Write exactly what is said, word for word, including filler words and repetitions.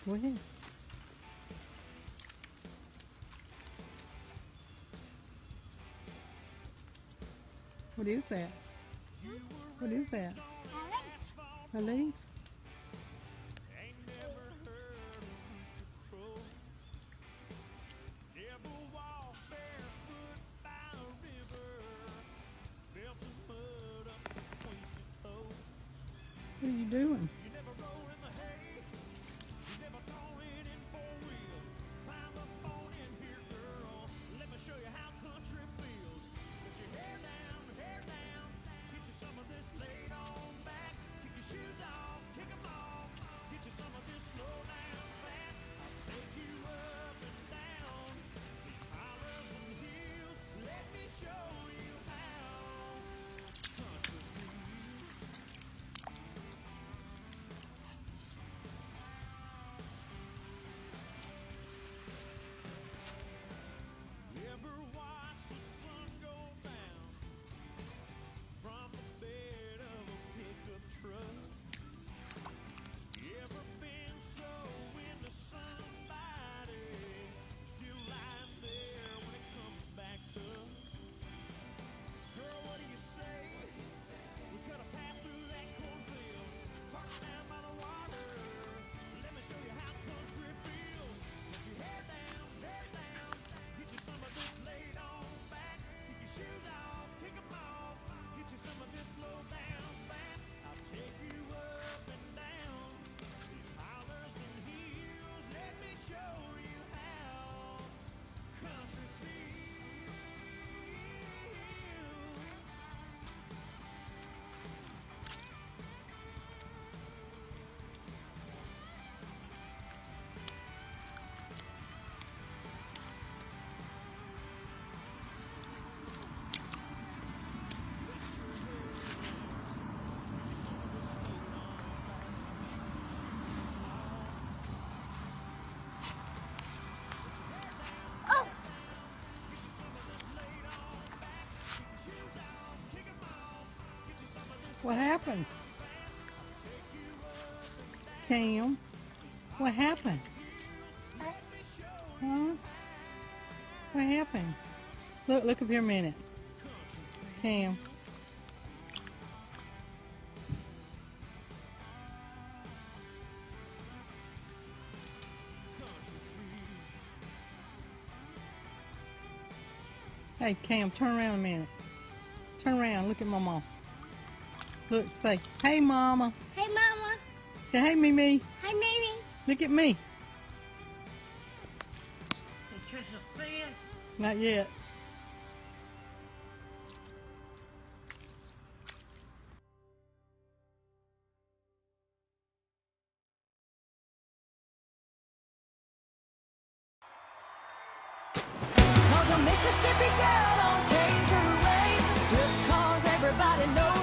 Go ahead. What is that? What is that? A leaf? What are you doing? What happened? Cam, what happened? Huh? What happened? Look, look up here a minute. Cam. Hey, Cam, turn around a minute. Turn around, look at Mama. Look, say, hey, Mama. Hey, Mama. Say, hey, Mimi. Hi, Mimi. Look at me. Is Trisha seeing? Not yet. Cause a Mississippi girl don't change her ways, just cause everybody knows